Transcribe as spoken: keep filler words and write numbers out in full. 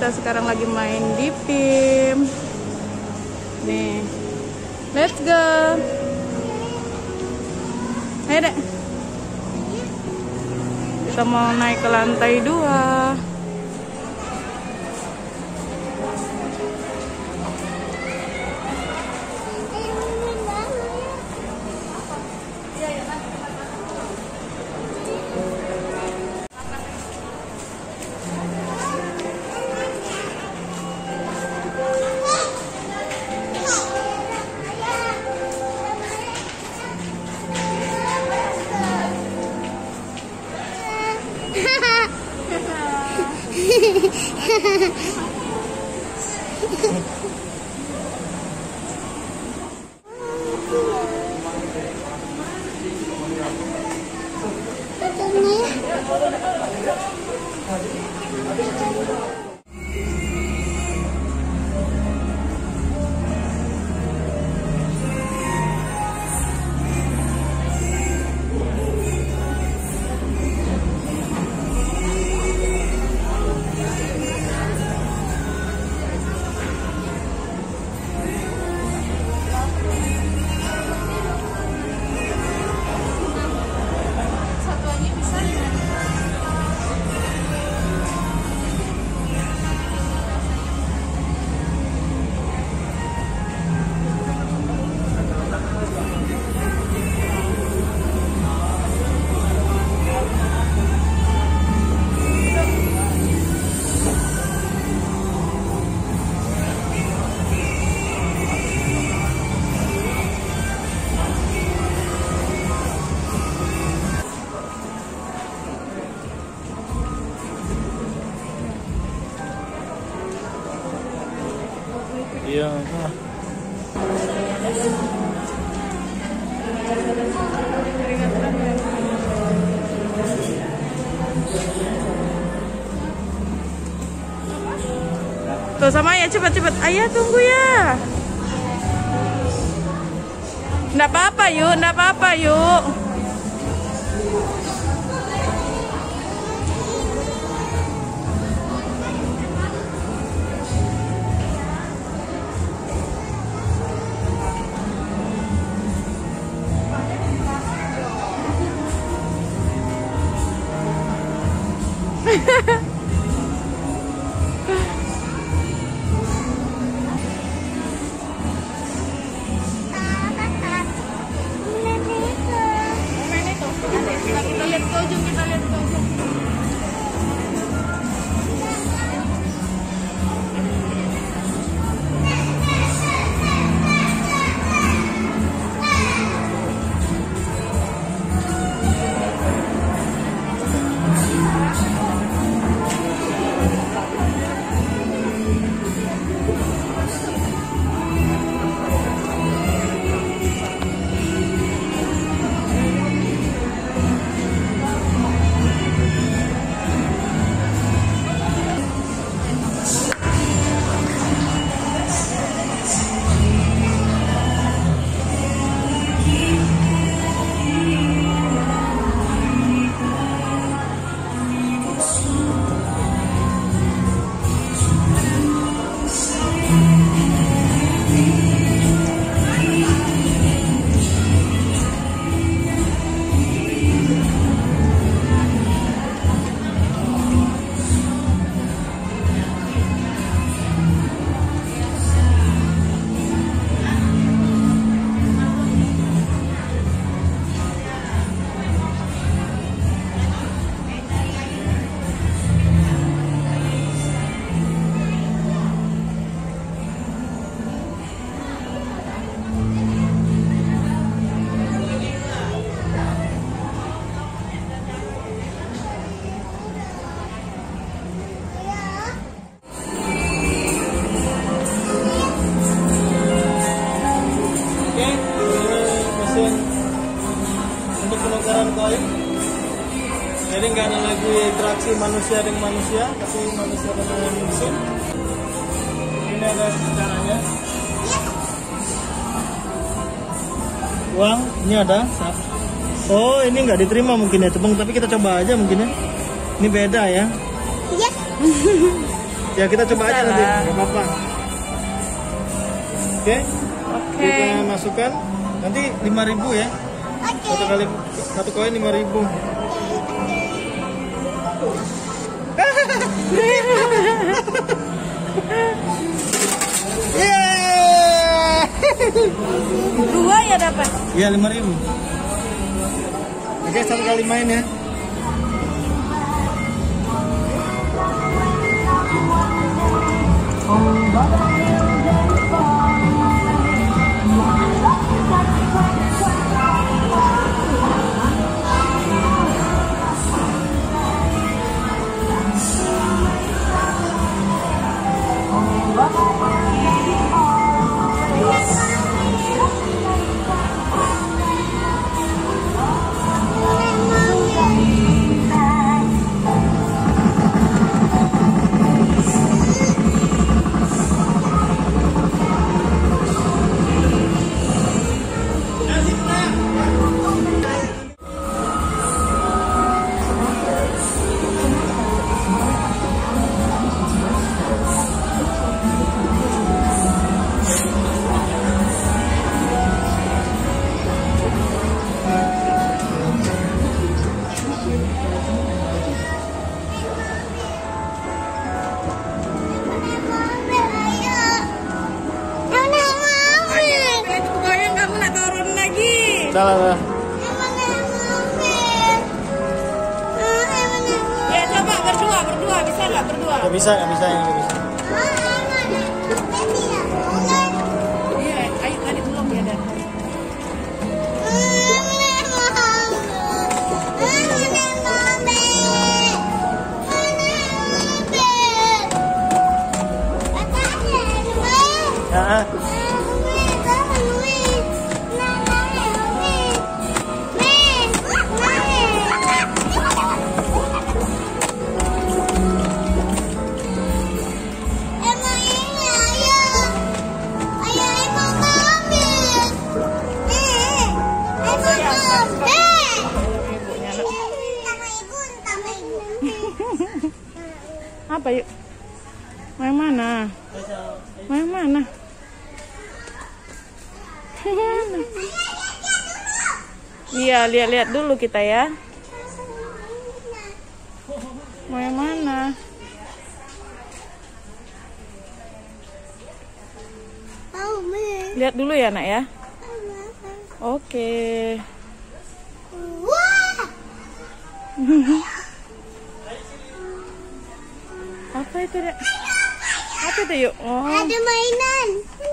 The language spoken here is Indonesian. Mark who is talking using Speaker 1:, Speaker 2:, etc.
Speaker 1: kita sekarang lagi main di P I M. Nih, let's go. Ayo dek. Kita mau naik ke lantai dua.
Speaker 2: Iya, nah.
Speaker 1: Tuh sama ya, cepet-cepet. Ayah tunggu ya. Nggak apa-apa yuk, nggak apa-apa yuk. Kita lihat ke ujung, kita lihat ke ujung.
Speaker 2: Jadi nggak ada lagi interaksi manusia dengan manusia, tapi manusia dengan mesin. Ini ada caranya. Uang, ini ada. Oh, ini nggak diterima mungkin ya, tepung. Tapi kita coba aja mungkin ya. Ini beda ya.
Speaker 3: Iya.
Speaker 2: Ya kita coba
Speaker 1: Bisa
Speaker 2: aja nanti,
Speaker 1: lah.
Speaker 2: nggak apa-apa. Oke,
Speaker 1: Oke.
Speaker 2: kita masukkan. Nanti lima ribu ya. Satu kali satu koin lima ribu. Yeah!
Speaker 1: Dua ya dapat.
Speaker 2: Iya lima ribu. Oke satu kali main ya. Dah lah, dah.
Speaker 1: Ya coba berdua, berdua bisa nggak berdua?
Speaker 2: Nggak bisa, nggak bisa, nggak bisa.
Speaker 1: Iya, ayo tadi belum ya dan.
Speaker 2: Nah,
Speaker 1: Apa yuk? Mau yang mana? Mau yang mana? Iya, lihat-lihat dulu kita ya. Mau yang mana? Lihat dulu ya, Nak ya. Oke. Apa itu, Dek? Apa itu, yuk? Oh.
Speaker 3: Ada mainan.